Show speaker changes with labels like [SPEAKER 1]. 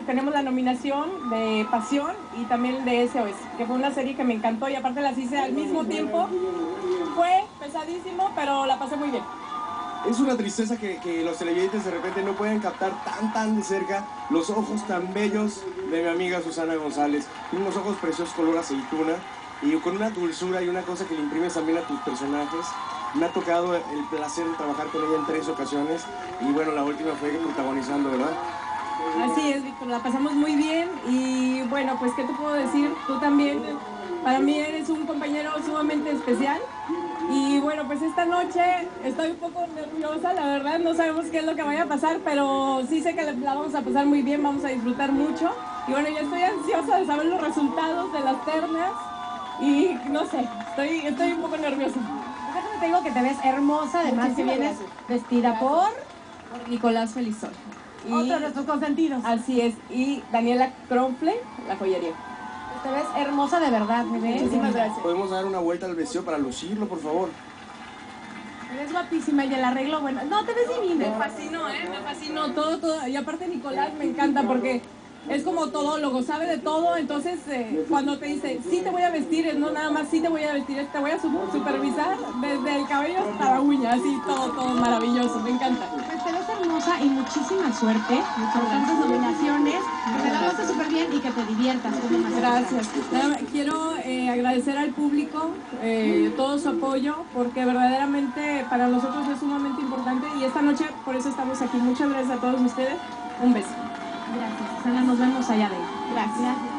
[SPEAKER 1] tenemos la nominación de Pasión y también de SOS, que fue una serie que me encantó y aparte las hice al mismo tiempo. Fue pesadísimo, pero la pasé muy bien.
[SPEAKER 2] Es una tristeza que los televidentes de repente no pueden captar tan de cerca los ojos tan bellos de mi amiga Susana González. Tiene unos ojos preciosos color aceituna y con una dulzura y una cosa que le imprimes también a tus personajes. Me ha tocado el placer de trabajar con ella en 3 ocasiones y bueno, la última fue protagonizando, ¿verdad?
[SPEAKER 1] Así es, Víctor, la pasamos muy bien y bueno, pues ¿qué te puedo decir? Tú también, para mí eres un compañero sumamente especial. Y bueno, pues esta noche estoy un poco nerviosa, la verdad, no sabemos qué es lo que vaya a pasar, pero sí sé que la vamos a pasar muy bien, vamos a disfrutar mucho. Y bueno, yo estoy ansiosa de saber los resultados de las ternas y no sé, estoy un poco nerviosa.
[SPEAKER 3] Déjame te digo que te ves hermosa, además que vienes vestida por
[SPEAKER 1] Nicolás Felizón.
[SPEAKER 3] otro de nuestros consentidos.
[SPEAKER 1] Así es, y Daniela Kronfle, la joyería.
[SPEAKER 3] Te ves hermosa de verdad, me ves.
[SPEAKER 1] Muchísimas gracias.
[SPEAKER 2] ¿Podemos dar una vuelta al vestido para lucirlo, por favor?
[SPEAKER 3] Eres guapísima y el arreglo, bueno, no, te ves divina.
[SPEAKER 1] Me fascinó, me fascinó todo. Y aparte Nicolás me encanta porque es como todólogo, sabe de todo. Entonces, cuando te dice, sí te voy a vestir, no nada más sí te voy a vestir, te voy a supervisar desde el cabello hasta la uña, así todo maravilloso, me encanta.
[SPEAKER 3] Pues te ves hermosa y muchísima suerte, por tantas nominaciones, que te la pases súper bien y que te diviertas.
[SPEAKER 1] Gracias. Quiero agradecer al público todo su apoyo, porque verdaderamente para nosotros es sumamente importante y esta noche por eso estamos aquí. Muchas gracias a todos ustedes. Un beso.
[SPEAKER 3] Gracias, Susana, nos vemos allá de ahí.
[SPEAKER 1] Gracias.